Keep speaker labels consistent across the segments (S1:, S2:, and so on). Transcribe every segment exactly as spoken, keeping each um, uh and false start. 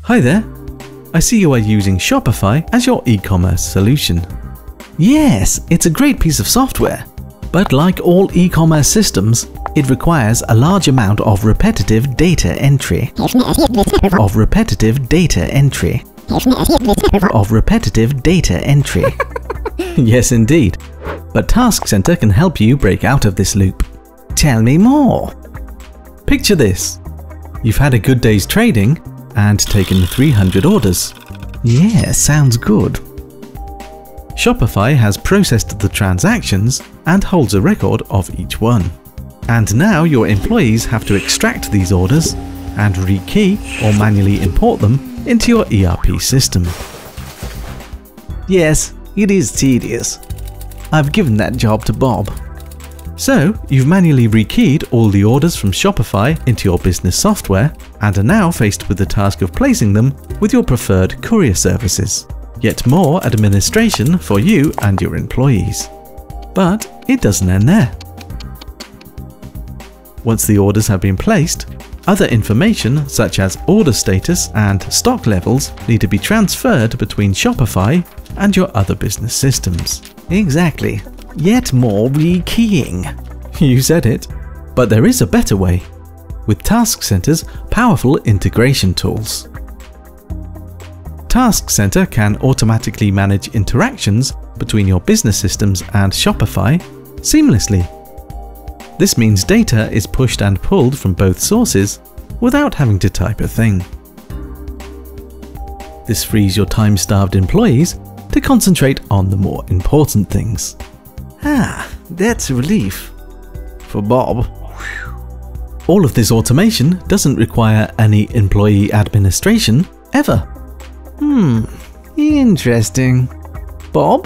S1: Hi there. I see you are using Shopify as your e-commerce solution. Yes, it's a great piece of software. But like all e-commerce systems, it requires a large amount of repetitive data entry. Of repetitive data entry. Of repetitive data entry. Yes, indeed. But TaskCentre can help you break out of this loop. Tell me more. Picture this. You've had a good day's trading and taken three hundred orders. Yeah, sounds good. Shopify has processed the transactions and holds a record of each one. And now your employees have to extract these orders and rekey or manually import them into your E R P system. Yes, it is tedious. I've given that job to Bob. So, you've manually rekeyed all the orders from Shopify into your business software and are now faced with the task of placing them with your preferred courier services. Yet more administration for you and your employees. But it doesn't end there. Once the orders have been placed, other information such as order status and stock levels need to be transferred between Shopify and your other business systems. Exactly. Yet more rekeying. You said it. But there is a better way, with TaskCentre's powerful integration tools. TaskCentre can automatically manage interactions between your business systems and Shopify seamlessly. This means data is pushed and pulled from both sources without having to type a thing. This frees your time-starved employees to concentrate on the more important things. Ah, that's a relief. For Bob. All of this automation doesn't require any employee administration ever. Hmm, interesting. Bob?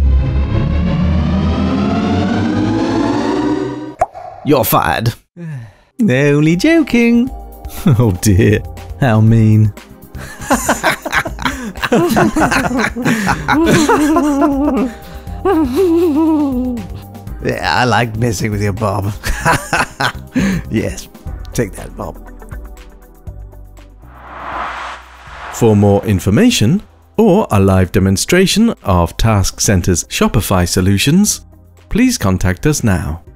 S1: You're fired. Only joking. Oh dear, how mean. Yeah, I like messing with you, Bob. Yes, take that, Bob. For more information or a live demonstration of TaskCentre's Shopify solutions, please contact us now.